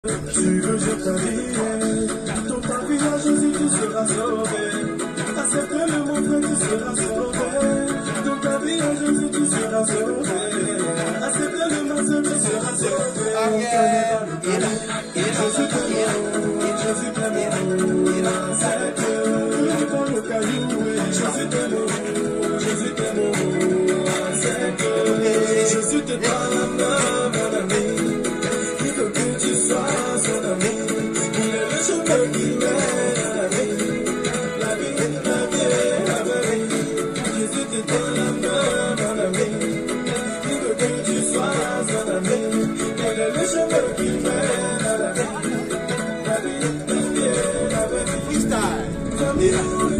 Tu veux, je t'habille. Ton pavillage, Jésus, tu seras sauvé. Accepte-le, mon frère, tu seras sauvé. Ton pavillage, Jésus, tu seras sauvé. Accepte-le, ma soeur, tu seras sauvé. Jésus t'aime, Jésus t'aime. Accepte-le dans le caillou. Jésus t'aime, Jésus t'aime. Accepte-le. Jésus te tend la main, mon ami. Il veut que tu sois son ami. Il est le chemin qui mène à la vie. La vie, la vie, la vie. Jésus te tend la main, mon ami. Il veut que tu sois son ami. Il est le chemin qui mène à la vie. La vie, la vie, la vie. Freestyle.